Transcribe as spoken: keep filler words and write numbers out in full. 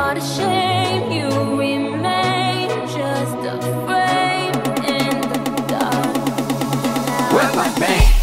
not ashamed, you remain just a frame in the dark. Well, like man.